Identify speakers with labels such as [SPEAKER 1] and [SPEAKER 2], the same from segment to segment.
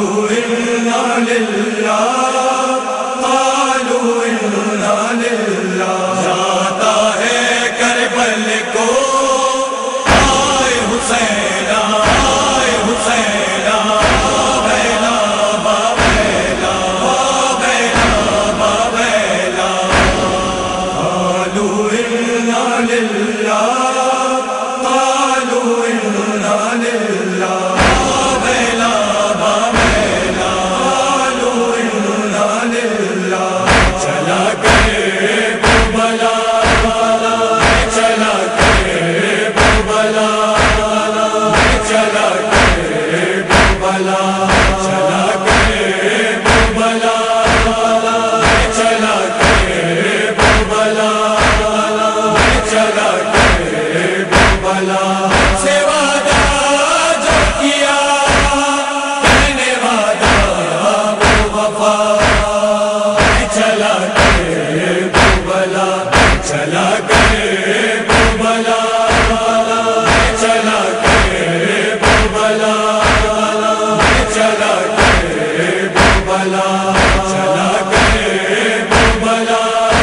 [SPEAKER 1] قالوا إنا لله قالوا إنا لله جاتا ہے کربل کو آئے حسین آئے حسین بابیلا بابیلا بابیلا بابیلا قالوا إنا لله قالوا إنا لله بابیلا بابیلا قالوا إنا لله چلا گئے کربلا چلا گئے کربلا چلا گئے کربلا چلا گئے کربلا چلا گئے کربلا چلا گئے کربلا سے وعدہ جو کیا میں نے وعدہ وہ وفا چلا گئے کربلا چلا گئے کربلا چلا گئے کربلا چلا گئے کربلا چلا گئے کربلا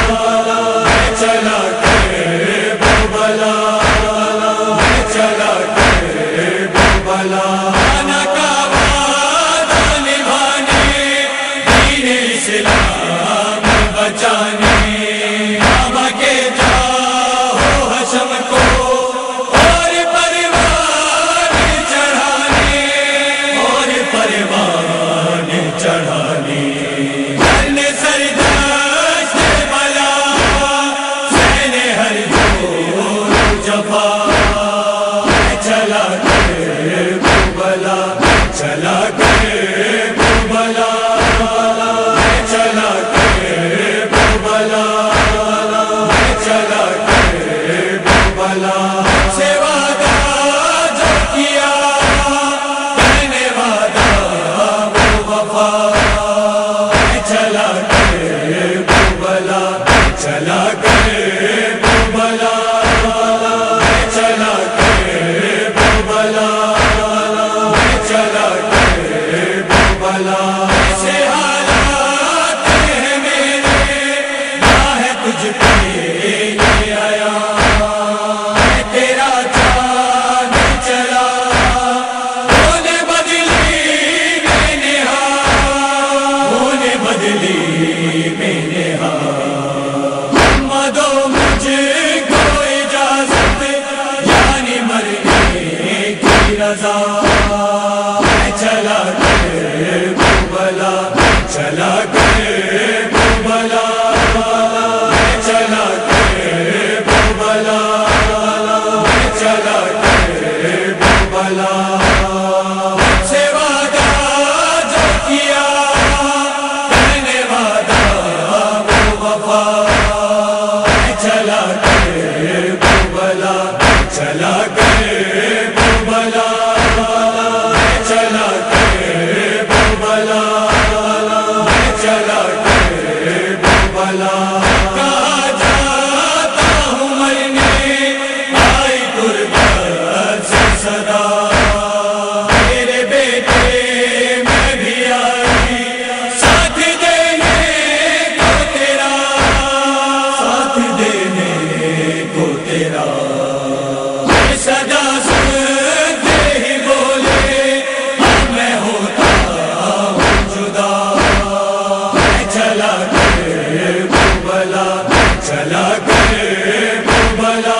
[SPEAKER 1] چلا گئے کربلا چلا گئے کربلا انا کا وعدہ نبھانے دین اسلام بچانے بابا کے جاؤ حشم کو اور پروان چڑھانے اور پروان چڑھانے کرنے سردشت بلا سہنے ہر جور جفا چلا گئے کربلا چلا گئے کربلا چلا گئے کربلا چلا گئے کربلا سے وعدہ جو کیا میں نے وعدہ وہ وفا چلا گئے کربلا چلا گئے کربلا چلا گئے کربلا چلا گئے کربلا سے حالات ہیں میرے راہ تجھ پہ یہ آیا تیرا چاند چلا ہونے بدلی میں نے ہونے بدلی میں نے دو مجھ کو اجازت یعنی مرنے کی رضا چلا گئے کربلا چلا گئے کربلا چلا گئے کربلا چلا گئے کربلا سے وعدہ جو کیا میں نے وعدہ وہ وفا چلا گئے کربلا چلا گئے کربلا چلا گئے کربلا چلا گئے کربلا کہا جاتا ہوں مرنے آئی غربت سے صدا میرے بیٹے میں بھی آئی ساتھ دینے کو تیرا ساتھ دینے کو تیرا صدا سنتے ہی بولے میں ہوتا ہوں جدا چلا گئے کربلا چلا گئے کربلا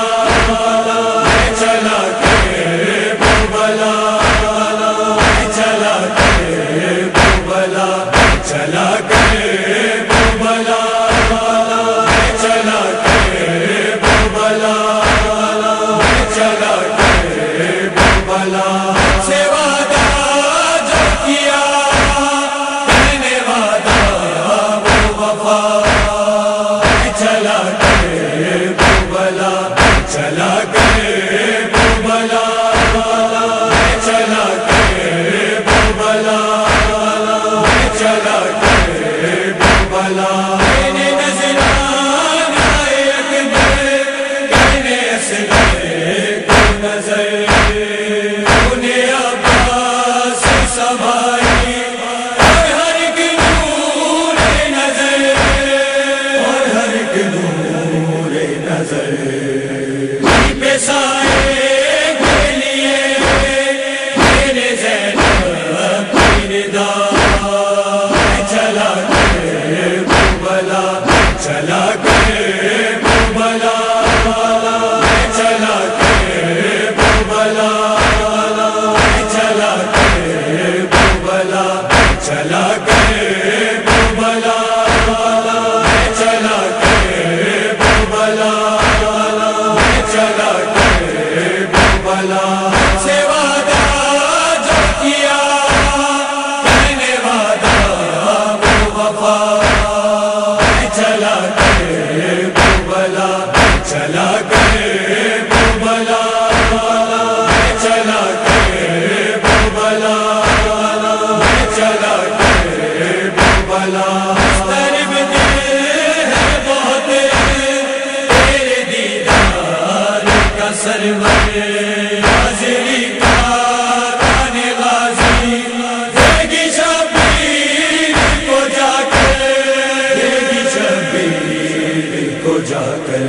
[SPEAKER 1] چلا گئے کربلا چلا گئے کربلا چلا گئے کربلا چلا گئے کربلا چلا گئے کربلا سے وعدہ جو کیا میں نے وعدہ وہ وفا چلا گئے کربلا چلا گئے کربلا چلا گئے کربلا چلا گئے کربلا میرے نذران آئے اکبر کہنے اصغر کو نظر انہیں عباس سنبھالی چلا کرے کربلا چلا کرے کربلا چلا کرے کربلا سے وعدہ جو کیا میں نے وعدہ وہ وفا چلا کرے کربلا چلا کرے کربلا چلا کرے کربلا چلا کرے کربلا طرب دل ہے بہت تیرے دیدار کا سرور حاضری کاران غازی دے گی شبیر کو جا کر دے گی شبیر کو جا کر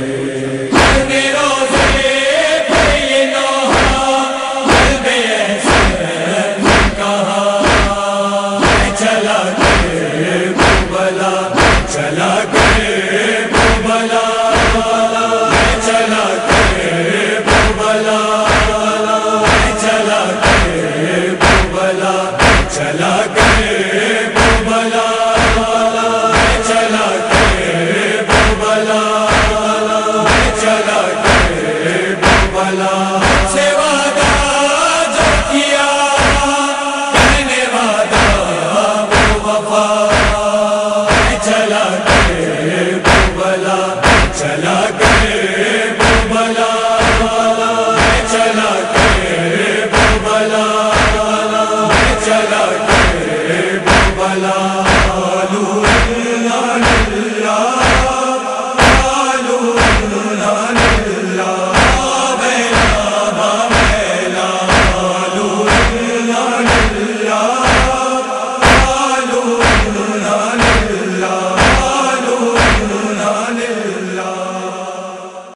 [SPEAKER 1] چلا کرے کربلا چلا کرے کربلا چلا کرے کربلا چلا کرے